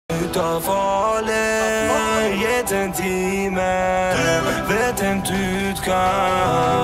Ut av alle, gitt en time, vet en utgang.